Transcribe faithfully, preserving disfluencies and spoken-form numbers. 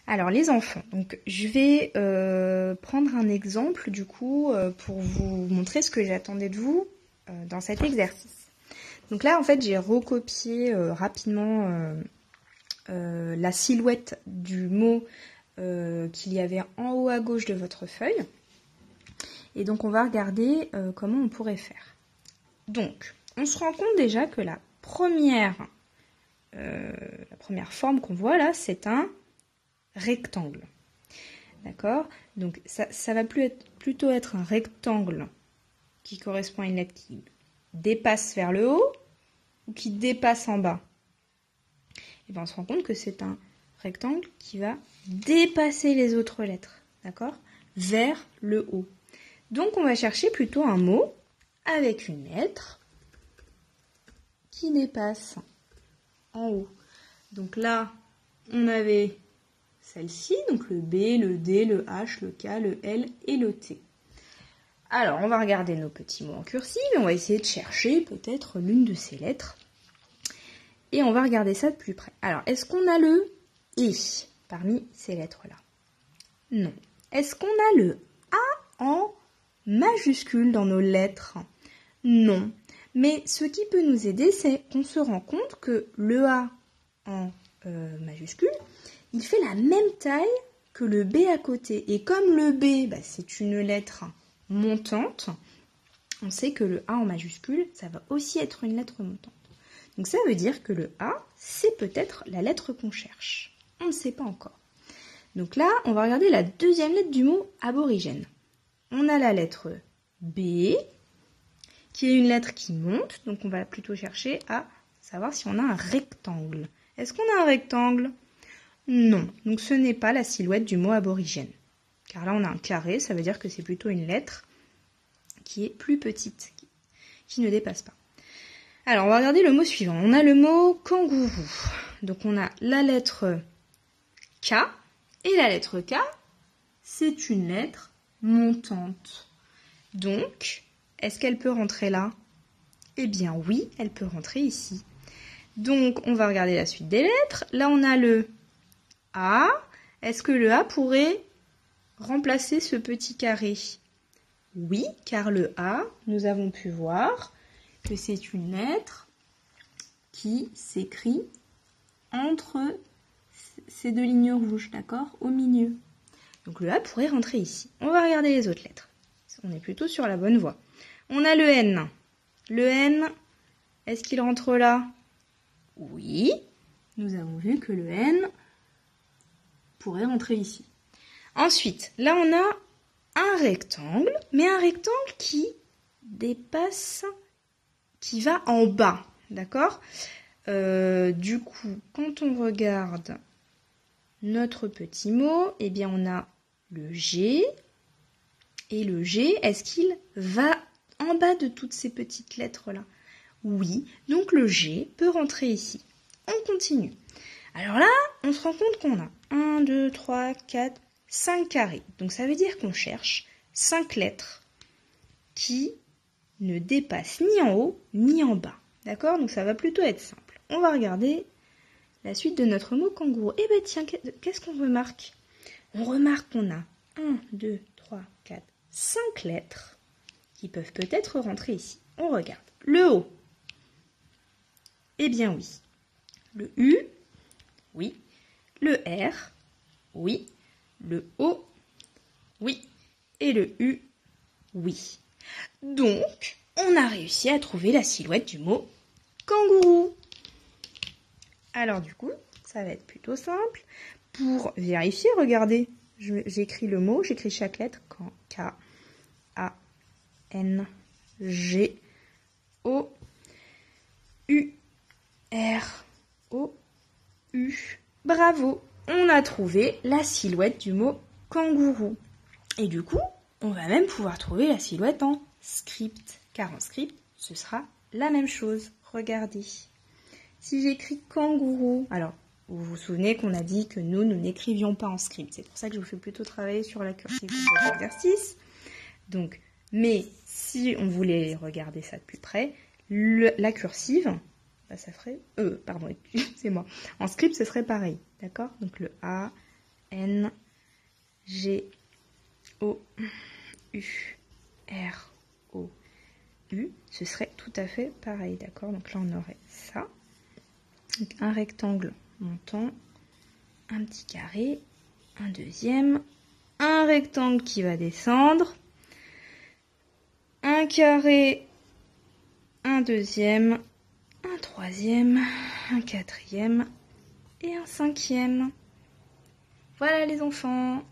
Alors les enfants, donc je vais euh, prendre un exemple du coup euh, pour vous montrer ce que j'attendais de vous euh, dans cet exercice. Donc là en fait j'ai recopié euh, rapidement euh, euh, la silhouette du mot euh, qu'il y avait en haut à gauche de votre feuille. Et donc on va regarder euh, comment on pourrait faire. Donc on se rend compte déjà que la première, euh, la première forme qu'on voit là c'est un rectangle. D'accord? Donc ça, ça va plus être, plutôt être un rectangle qui correspond à une lettre qui dépasse vers le haut ou qui dépasse en bas. Et bien on se rend compte que c'est un rectangle qui va dépasser les autres lettres, d'accord? Vers le haut. Donc on va chercher plutôt un mot avec une lettre qui dépasse en haut. Donc là, on avait celle-ci, donc le B, le D, le H, le K, le L et le T. Alors, on va regarder nos petits mots en cursive et on va essayer de chercher peut-être l'une de ces lettres. Et on va regarder ça de plus près. Alors, est-ce qu'on a le I parmi ces lettres-là? Non. Est-ce qu'on a le A en majuscule dans nos lettres? Non. Mais ce qui peut nous aider, c'est qu'on se rend compte que le A en euh, majuscule, il fait la même taille que le B à côté. Et comme le B, bah, c'est une lettre montante, on sait que le A en majuscule, ça va aussi être une lettre montante. Donc ça veut dire que le A, c'est peut-être la lettre qu'on cherche. On ne sait pas encore. Donc là, on va regarder la deuxième lettre du mot aborigène. On a la lettre B, qui est une lettre qui monte. Donc on va plutôt chercher à savoir si on a un rectangle. Est-ce qu'on a un rectangle ? Non, donc ce n'est pas la silhouette du mot aborigène. Car là, on a un carré, ça veut dire que c'est plutôt une lettre qui est plus petite, qui, qui ne dépasse pas. Alors, on va regarder le mot suivant. On a le mot kangourou. Donc, on a la lettre K. Et la lettre K, c'est une lettre montante. Donc, est-ce qu'elle peut rentrer là? Eh bien, oui, elle peut rentrer ici. Donc, on va regarder la suite des lettres. Là, on a le A. Est-ce que le A pourrait remplacer ce petit carré? Oui, car le A, nous avons pu voir que c'est une lettre qui s'écrit entre ces deux lignes rouges, d'accord? Au milieu. Donc le A pourrait rentrer ici. On va regarder les autres lettres. On est plutôt sur la bonne voie. On a le N. Le N, est-ce qu'il rentre là? Oui, nous avons vu que le N pourrait rentrer ici. Ensuite, là on a un rectangle, mais un rectangle qui dépasse, qui va en bas, d'accord? euh, Du coup, quand on regarde notre petit mot, eh bien on a le G, et le G, est-ce qu'il va en bas de toutes ces petites lettres-là? Oui, donc le G peut rentrer ici. On continue. Alors là, on se rend compte qu'on a un, deux, trois, quatre, cinq carrés. Donc ça veut dire qu'on cherche cinq lettres qui ne dépassent ni en haut ni en bas. D'accord? Donc ça va plutôt être simple. On va regarder la suite de notre mot kangourou. Eh bien tiens, qu'est-ce qu'on remarque? On remarque qu'on a un, deux, trois, quatre, cinq lettres qui peuvent peut-être rentrer ici. On regarde. Le O. Eh bien oui. Le U. Oui. Le R. Oui. Le O. Oui. Et le U. Oui. Donc, on a réussi à trouver la silhouette du mot kangourou. Alors du coup, ça va être plutôt simple. Pour vérifier, regardez, j'écris le mot, j'écris chaque lettre. K, A, N, G, O, U, R, O, U. Bravo, on a trouvé la silhouette du mot kangourou. Et du coup, on va même pouvoir trouver la silhouette en script. Car en script, ce sera la même chose. Regardez. Si j'écris kangourou, alors vous vous souvenez qu'on a dit que nous, nous n'écrivions pas en script. C'est pour ça que je vous fais plutôt travailler sur la cursive pour cet exercice. Donc, mais si on voulait regarder ça de plus près, le, la cursive, bah ça ferait... Euh, pardon, c'est moi. En script, ce serait pareil. D'accord? Donc le A, N, G, O, U, R, O, U. Ce serait tout à fait pareil, d'accord? Donc là, on aurait ça. Donc un rectangle montant, un petit carré, un deuxième, un rectangle qui va descendre, un carré, un deuxième, un troisième, un quatrième et un cinquième. Voilà les enfants.